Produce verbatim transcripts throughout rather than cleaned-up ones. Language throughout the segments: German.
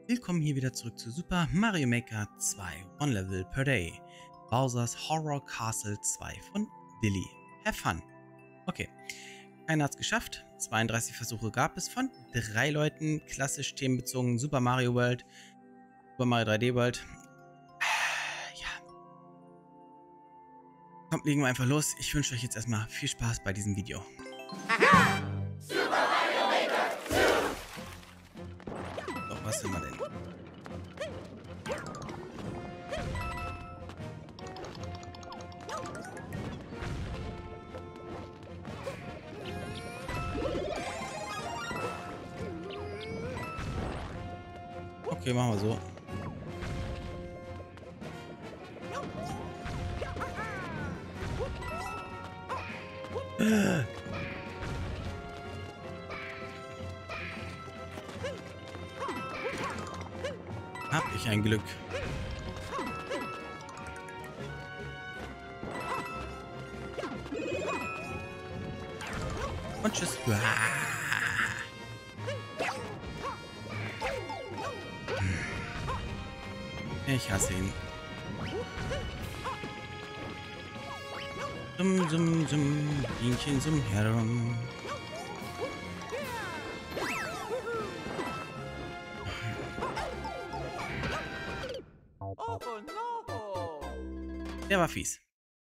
Willkommen hier wieder zurück zu Super Mario Maker zwei, One Level per Day. Bowser's Horror Castle zwei von Willy. Have fun. Okay, keiner hat es geschafft. zweiunddreißig Versuche gab es von drei Leuten. Klassisch themenbezogen Super Mario World, Super Mario drei D World. Ja. Kommt, legen wir einfach los. Ich wünsche euch jetzt erstmal viel Spaß bei diesem Video. Aha! Super Mario Maker zwei! Doch, was haben wir denn? Okay, machen wir so. Hab ich ein Glück. Und tschüss. Ich hasse ihn. Summ, summ, summ, Bienchen summ herum. Oh no! Der war fies.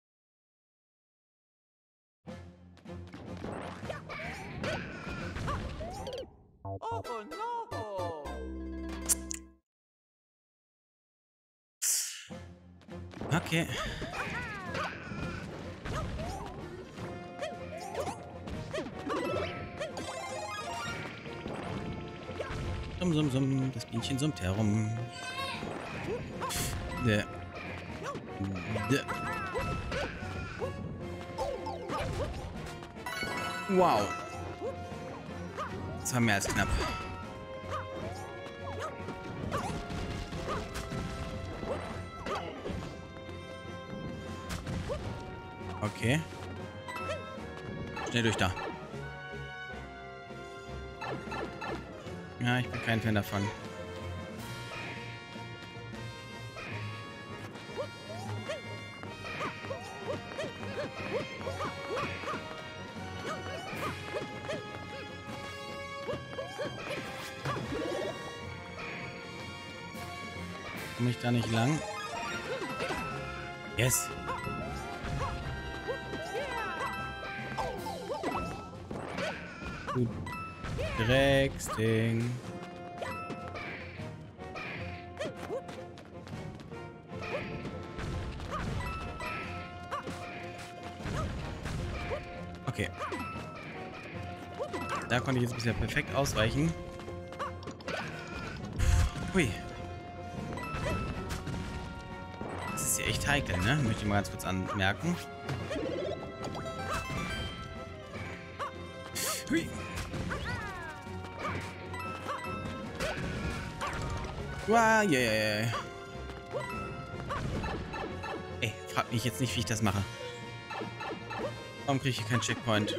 Oh no! Okay. Summ, summ, summ, das Bienchen summt herum. Dä. Dä. Wow. Das war mehr als knapp. Okay. Schnell durch da. Ja, ich bin kein Fan davon. Komme ich da nicht lang? Yes. Du Drecksding. Okay. Da konnte ich jetzt bisher perfekt ausweichen. Hui. Das ist hier echt heikel, ne? Möchte ich mal ganz kurz anmerken. Hui. Wow, yeah, yeah, yeah. Ey, frag mich jetzt nicht, wie ich das mache. Warum kriege ich hier keinen Checkpoint?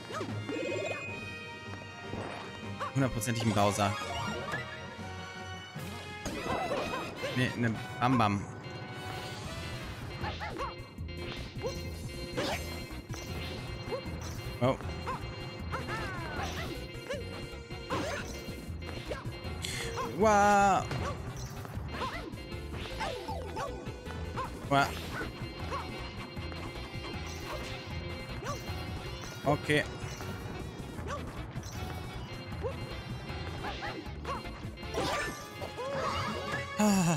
Hundertprozentig ein Bowser. Ne, ne Bam Bam. Oh. Wow. Wow. Okay. Ah.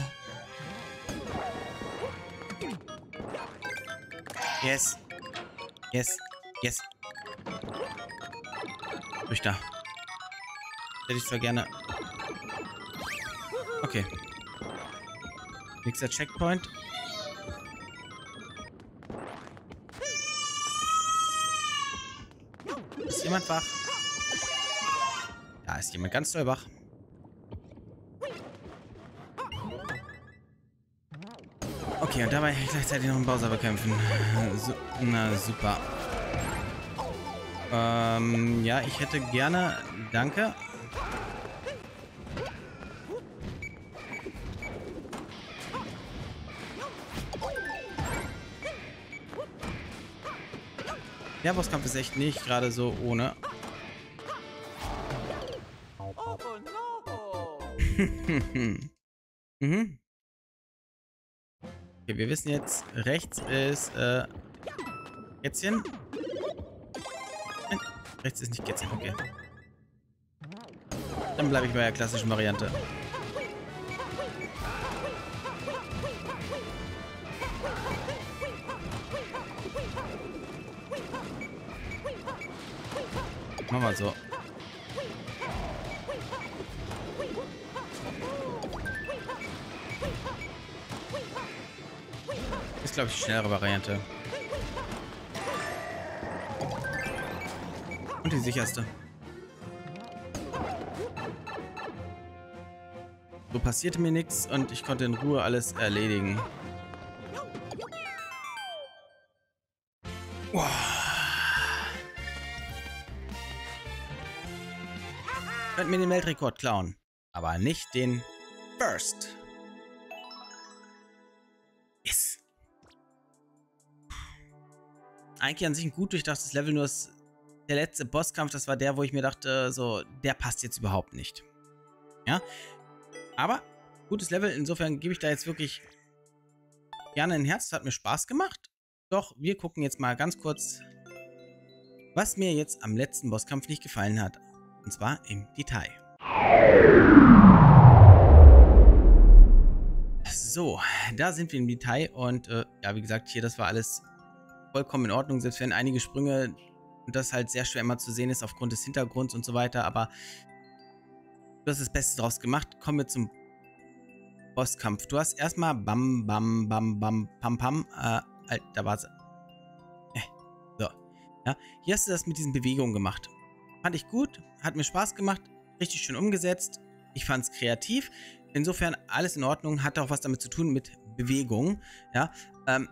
Yes. Yes. Yes. Durch da. Hätte ich zwar gerne. Okay. Nächster Checkpoint. Ist jemand wach? Da ist jemand ganz doll wach. Okay, und dabei gleichzeitig noch einen Bowser bekämpfen. So, na, super. Ähm, ja, ich hätte gerne... Danke. Der Bosskampf ist echt nicht gerade so ohne. Oh no! mhm. Okay, wir wissen jetzt, rechts ist äh, Kätzchen. Nein, rechts ist nicht Kätzchen, okay. Dann bleibe ich bei der klassischen Variante. Machen wir so. Ist, glaube ich, die schnellere Variante. Und die sicherste. So passierte mir nichts und ich konnte in Ruhe alles erledigen. Wow. Könnt mir den Weltrekord klauen, aber nicht den First. Yes. Eigentlich an sich ein gut durchdachtes Level, nur das, der letzte Bosskampf, das war der, wo ich mir dachte, so, der passt jetzt überhaupt nicht. Ja, aber gutes Level, insofern gebe ich da jetzt wirklich gerne ein Herz, das hat mir Spaß gemacht. Doch, wir gucken jetzt mal ganz kurz, was mir jetzt am letzten Bosskampf nicht gefallen hat. Und zwar im Detail. So, da sind wir im Detail und äh, ja, wie gesagt, hier, das war alles vollkommen in Ordnung, selbst wenn einige Sprünge, das halt sehr schwer immer zu sehen ist aufgrund des Hintergrunds und so weiter, aber du hast das Beste draus gemacht. Kommen wir zum Bosskampf. Du hast erstmal Bam, Bam, Bam, Bam, Pam, Pam, äh, halt, da war es. Äh, so, ja, hier hast du das mit diesen Bewegungen gemacht. Fand ich gut, hat mir Spaß gemacht, richtig schön umgesetzt. Ich fand es kreativ. Insofern alles in Ordnung, hat auch was damit zu tun mit Bewegung. Ja, ähm,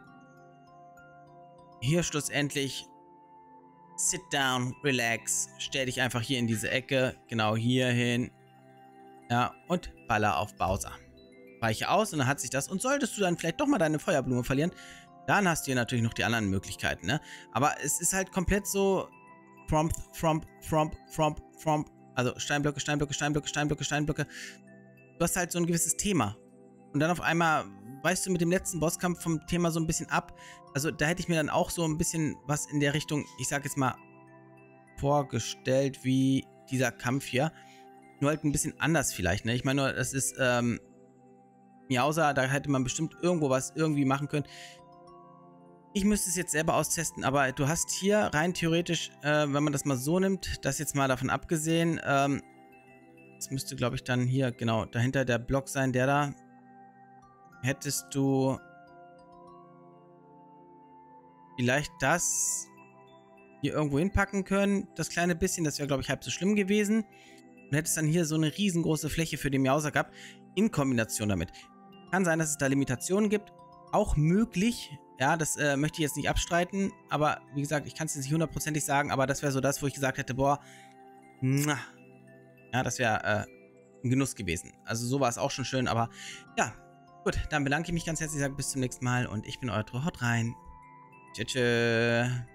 hier schlussendlich sit down, relax, stell dich einfach hier in diese Ecke, genau hier hin. Ja, und baller auf Bowser. Weiche aus und dann hat sich das. Und solltest du dann vielleicht doch mal deine Feuerblume verlieren, dann hast du hier natürlich noch die anderen Möglichkeiten, ne? Aber es ist halt komplett so Fromp, Fromp, Fromp, Fromp, Fromp. Also Steinblöcke, Steinblöcke, Steinblöcke, Steinblöcke, Steinblöcke. Du hast halt so ein gewisses Thema. Und dann auf einmal weißt du mit dem letzten Bosskampf vom Thema so ein bisschen ab. Also da hätte ich mir dann auch so ein bisschen was in der Richtung, ich sag jetzt mal, vorgestellt wie dieser Kampf hier. Nur halt ein bisschen anders vielleicht, ne? Ich meine nur, das ist, ähm, Miausa, da hätte man bestimmt irgendwo was irgendwie machen können. Ich müsste es jetzt selber austesten, aber du hast hier rein theoretisch, äh, wenn man das mal so nimmt, das jetzt mal davon abgesehen, ähm, das müsste, glaube ich, dann hier, genau, dahinter der Block sein, der da, hättest du vielleicht das hier irgendwo hinpacken können, das kleine bisschen, das wäre, glaube ich, halb so schlimm gewesen. Und hättest dann hier so eine riesengroße Fläche für den Miausa gehabt, in Kombination damit. Kann sein, dass es da Limitationen gibt, auch möglich. Ja, das äh, möchte ich jetzt nicht abstreiten, aber wie gesagt, ich kann es jetzt nicht hundertprozentig sagen, aber das wäre so das, wo ich gesagt hätte, boah, ja, das wäre äh, ein Genuss gewesen. Also so war es auch schon schön, aber ja, gut, dann bedanke ich mich ganz herzlich, sage bis zum nächsten Mal und ich bin euer Haut rein. Tschüss.